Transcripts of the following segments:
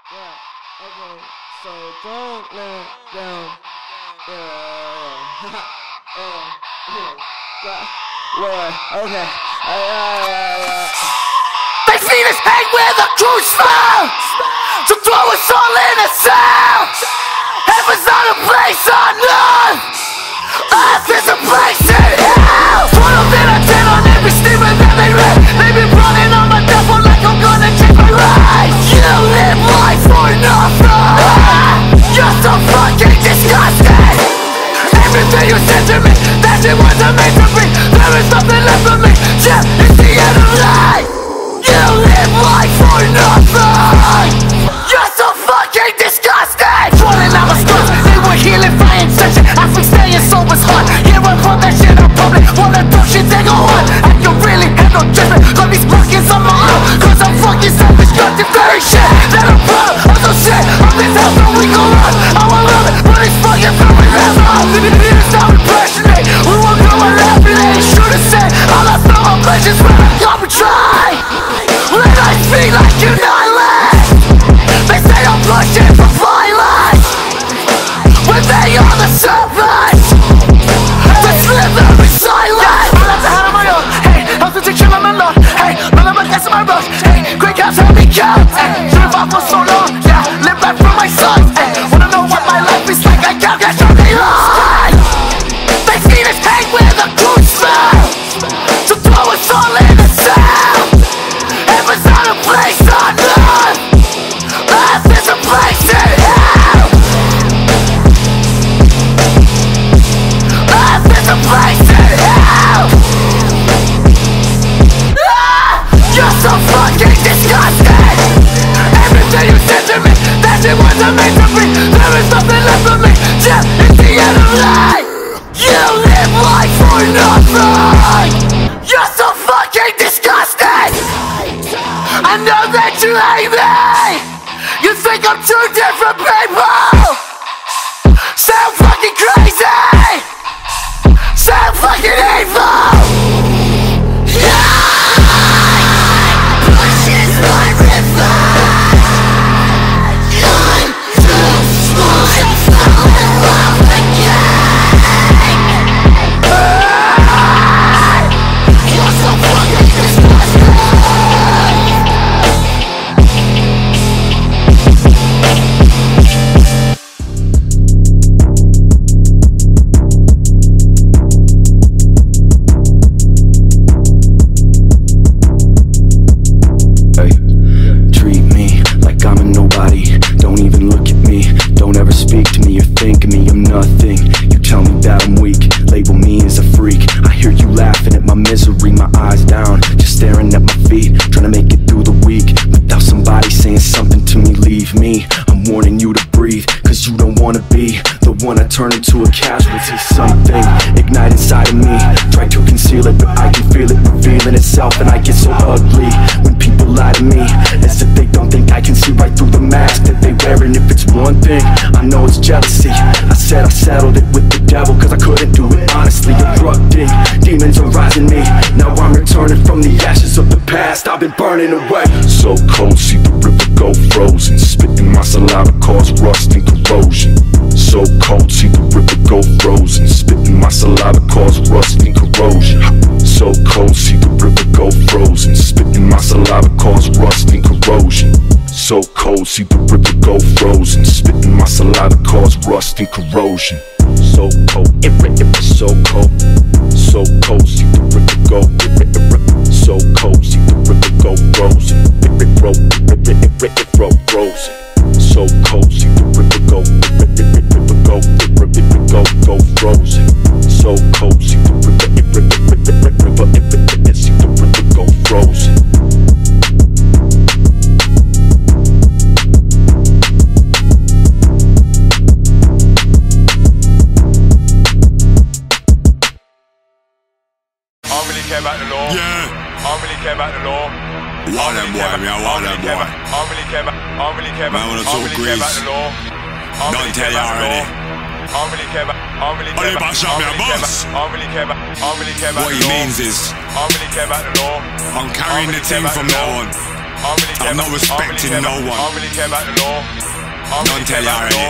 Yeah, okay, so don't let down. Okay. They feed us hate with a cruise file to throw us all in a cell. Heaven's not a place on earth. Earth is a place in hell. 12 out of 10 on every statement that they read. They've been running on my devil like I'm gonna change my life. You live life for nothing. You're so fucking disgusting. Everything you said to me, that shit wasn't meant to be. There is nothing left for me. Death is the end of life. You live life for nothing. You're so fucking disgusting. Falling out my scars, they were healing fire session. I think staying sober's hard. Yeah, I brought that shit up public. Wanna talk shit, they go on. And you really have no judgment. Got these markings on my arm, cause I'm fucking selfish. Got the very shit that I'm proud of. I'm so sick of this house that we go on. Oh, I love it, but it's fucking very level. It's not impressionate. We won't go and laugh at it. Should've said all I thought my pleasures when I come and try. Let I feel like you're not left. They say I'm pushing for violence when they are the servants. The slither is silent. I left the hand on my own. Hey, I was to kill on my lawn. Hey, none of my guys on my road. Hey, great cows help me count. Hey, should've fought for so long. Yeah, live life for my sons. Hey, wanna know what my life is like? I can't get all day long. They feed us hate with a good smell to throw us all in a cell. Heaven's not a place on earth. Earth is a place in hell. Earth is a place in hell. You're so fucking disgusting. Everything you said to me, that shit wasn't meant to be. There is nothing left for me. Death is the end of life. You live life for nothing. You're so fucking disgusting. I know that you hate me. You think I'm two different people. Sound fucking crazy. Sound fucking evil. Yeah. Pushes my river. I'm too smart. Fall in love again. You're so fucking disgusting. I'm warning you to breathe, cause you don't wanna be the one I turn into a casualty. Something ignite inside of me, try to conceal it, but I can feel it revealing itself. And I get so ugly when people lie to me, as if they don't think I can see right through the mask that they wear. And if it's one thing, I know it's jealousy. I said I settled it with the devil, cause I couldn't do it honestly. Erupting, demons are rising me. Now I'm returning from the ashes of the past I've been burning away. So cold, see the river go frozen. Spitting my saliva cause rust and corrosion. So cold, see the river go frozen. Spitting my saliva cause rust and corrosion. So cold, see the river go frozen. Spitting my saliva cause rust and corrosion. So cold, see the river go frozen. Spitting my saliva cause rust and corrosion. So cold, it was so cold. So cold, see the river go. So cold, see the river go frozen. It frozen. So cold, see the river go. Go frozen. So cold, see the river. See the river go frozen. I don't really care about the law. Yeah. I don't really care about the law. Want them boy, me I want them boy. I don't really care about. I don't really care about. Man, wanna I don't talk really care about grease. the law. I don't Don't really tell care you about the already. law. I don't really care about. I don't really care Only about. bash up me a boss. I don't really care about. I don't really care about What the he law. means is, I don't really care about the law. I'm carrying the team from now on. I I'm not respecting no one. I don't really care about the law. Don't tell you already.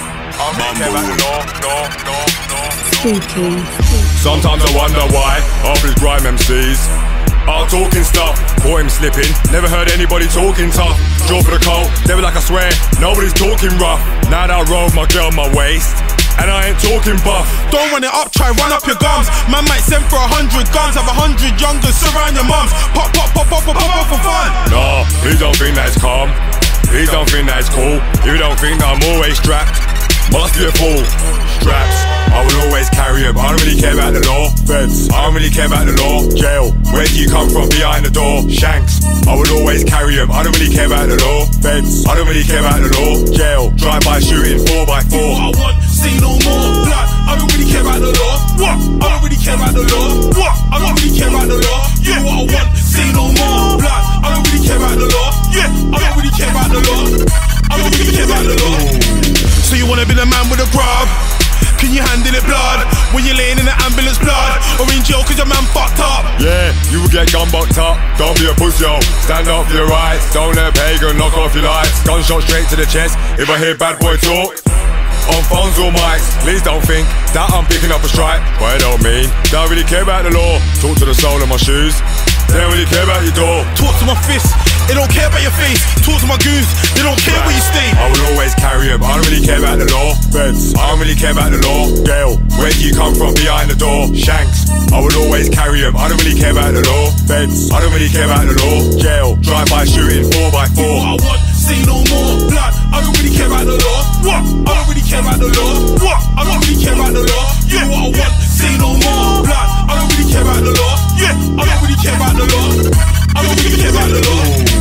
Spooky. Sometimes I wonder why half these grime MCs are talking stuff. Caught him slipping, never heard anybody talking tough. Draw for the cold, never like I swear, nobody's talking rough. Now that I roll my girl my waist, and I ain't talking buff. Don't run it up, try run up your gums. Man might send for 100 guns, have 100 youngers surround your mums. Pop, pop, pop, pop, pop, pop, pop for fun. Nah, please don't think that it's calm. Please don't think that it's cool. If you don't think that I'm always strapped, must be a fool. Straps, I will always carry them. I don't really care about the law. Feds, I don't really care about the law. Jail, where do you come from behind the door? Shanks, I will always carry them. I don't really care about the law. Feds, I don't really care about the law. Jail, drive-by shooting 4x4. Do what I want, see no more blood. I don't really care about the law. What? I don't really care about the law. What? I don't really care about the law. Yeah, what I want, see no more blood. I don't really care about the law. Yeah, I don't really care about the law. I don't really care about the law. So you wanna be the man with the grub? Can you handle it, blood? When you're laying in the ambulance, blood? Or in jail cause your man fucked up? Yeah, you will get gun bucked up. Don't be a pussy, yo. Stand up for your rights. Don't let pagan knock off your lights. Gunshot straight to the chest. If I hear bad boy talk on phones or mics, please don't think that I'm picking up a strike. But it don't mean that I really care about the law. Talk to the sole of my shoes. They don't really care about your door. Talk to my fist, they don't care about your face. Talk to my goons, they don't care where you stay. I will always carry them, I don't really care about the law. Feds, I don't really care about the law. Jail, where do you come from behind the door? Shanks, I will always carry them, I don't really care about the law. Feds, I don't really care about the law. Jail, drive-by shooting 4x4. Do what I want, see no more blood. I don't really care about the law. What? I don't really care about the law. What? I don't really care about the law. Yeah, what I want, see no more blood. I don't really care about the law. Yeah, I don't really care about the law. I don't really care about the law.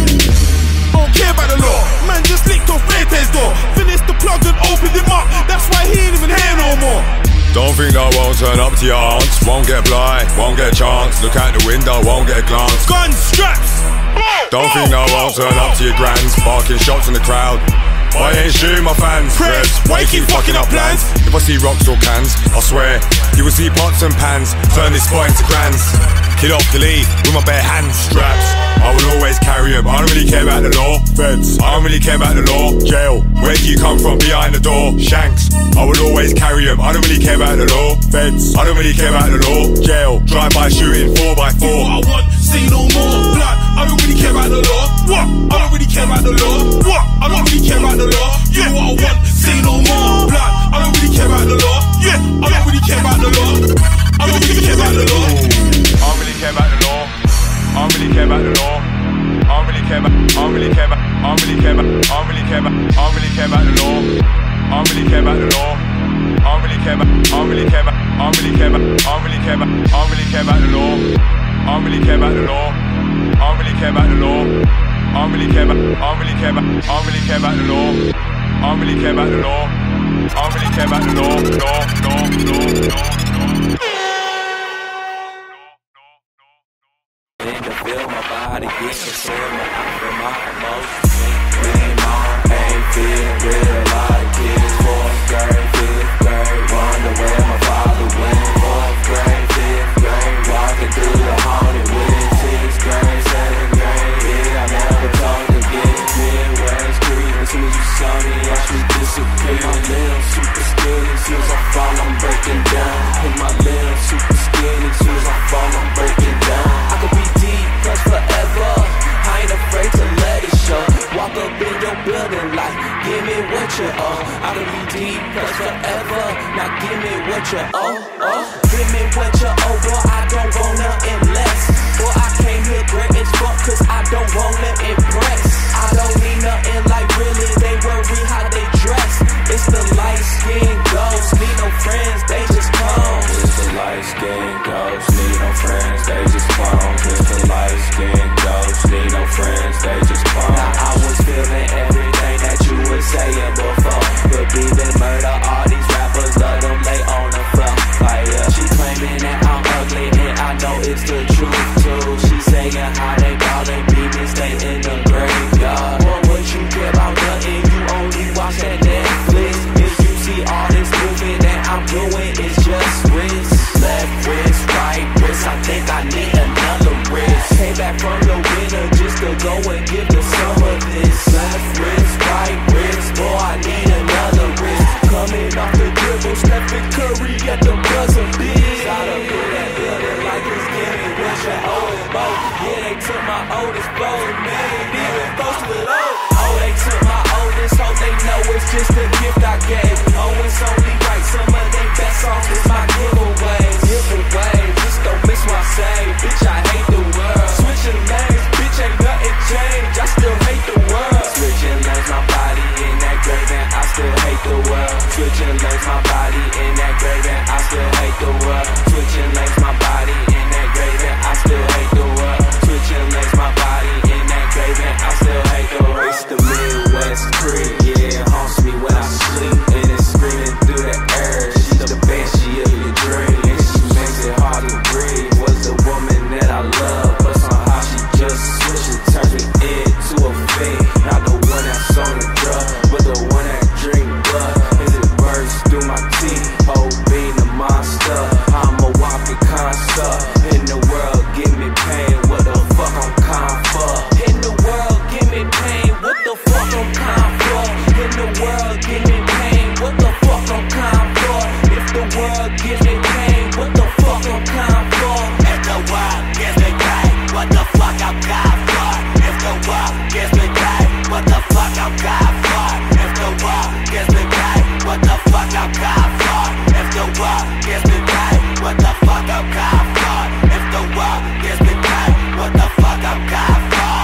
Don't care about the law. Man just licked off Maytay's door. Finished the plug and opened him up. That's why he ain't even here no more. Don't think that I won't turn up to your aunts. Won't get blind, won't get a chance. Look out the window, won't get a glance. Gun straps. Don't think that I won't turn up to your grands. Barking shots in the crowd. I ain't shooting my fans. Press, why you keep fucking up plans? If I see rocks or cans, I swear you will see pots and pans. Turn this spot into grands. Kill off the lead with my bare hands. Straps, I will always carry them. I don't really care about the law. Feds, I don't really care about the law. Jail, where do you come from behind the door? Shanks, I will always carry them. I don't really care about the law. Feds, I don't really care about the law. Jail, drive-by shooting 4x4. Do what I want, see no more blood. I don't really care about the law. What? I don't really care about the law. What? I don't really care about the law. Yeah, what I want, see no more blood. I don't really care about the law. Yeah, I don't really care about the law. I don't really care about the law. I don't really care about the law. I don't really care about the law. I don't really care about. I don't really care about. I don't really care about. I don't really care about. I don't really care about the law. I don't really care about the law. I don't really care about. I don't really care about. I don't really care about. I don't really care about. I don't really care about the law. I don't really care about the law. I don't really care about the law. I don't really care about. I don't really care about. I don't really care about the law. I don't really care about the law. I don't really care about the law. Then to feel my body get consumed, I feel my emotions. Game on, ain't feel real like kids. 4th grade, 5th grade, wonder where my father went. 4th grade, 5th grade, walking through the haunted woods. 6th grade, 7th grade, yeah, I never talked again. Midwest Creek, as soon as you saw me, I should disappear. My limbs super skinny, as soon as I fall, I'm breaking down. And my limbs super skinny, as soon as I fall, I'm breaking down. I could be deep, plus forever. I ain't afraid to let it show. Walk up in your building like, give me what you owe. I could be deep, plus forever. Now give me what you owe. Give me what you owe, boy, I don't want nothing less. Boy, I came here great as fuck, cause I don't wanna impress. I don't need nothing like really, they worry how they dress. It's the light skin ghost, need no friends, they just clones. It's the light skin ghost, need no friends, they just clones. It's the light skin ghost, need no friends, they just clones. Now I was feeling everything that you were saying before. But even murder, all these rappers love them lay on the floor. Like she claiming that I'm ugly and I know it's the truth too. She saying how they ballin' beat me, stay in the grave. just a gift I gave. Oh, it's only right, some of they best songs is my giveaways. Just don't miss what I say, bitch, I hate the world. Switching lanes, bitch, ain't nothing changed, I still hate the world. Switching lanes, my body in that grave and I still hate the world. Switching lanes, my body in that grave and I still hate the world. Switching lanes, my body in that grave and I still hate the world. Switching lanes, my body in that grave and I still hate the world. Race the Midwest Creek, yeah, it haunts me when I sleep. And it's screaming through the air, she's the banshee of your dream. And she makes it hard to breathe. Was the woman that I love, but somehow she just switched and turned me into a fiend. Not the one that's on the drug, but the one that drink blood. Is it burns through my teeth, whole being a monster. I'm a walking concert. In the world, give me pain, what the fuck I'm calm for? In the world, give me pain, what the fuck I'm calm for? In the world, give me pain, what the fuck I'm calm for? If the world gives me pain, what the fuck I'm calm for? If the world gives me pain, what the fuck I'm calm for? If the world gives me pain, what the fuck I'm calm for? If the world gives me pain, what the fuck I'm calm for? If the world gives me pain, what the fuck I'm calm for? If the world gives me pain, what the fuck I'm calm for?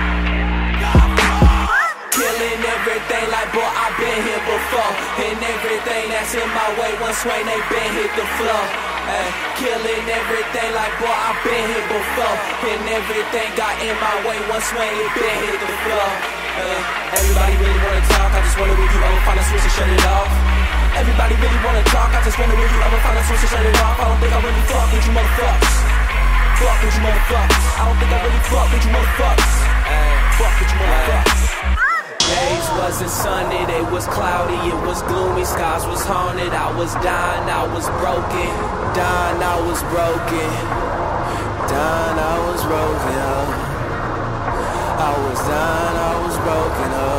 Killing everything like boy, I've been here before. And everything that's in my way, one swing, they been hit the floor. Ay, killing everything like boy, I've been here before. And everything got in my way, one swing, it been hit the floor. Everybody really wanna talk, I just wonder will you ever find a switch and shut it off. Everybody really wanna talk, I just wonder will you ever find a switch and shut it off. I don't think I really fuck with you motherfuckers. Fuck with you motherfuckers. I don't think I really fuck with you motherfuckers. Fuck with you motherfuckers. Days wasn't sunny, they was cloudy, it was gloomy, skies was haunted. I was dying, I was broken. Dying, I was broken. Dying, I was broken up. I was dying, I was broken up.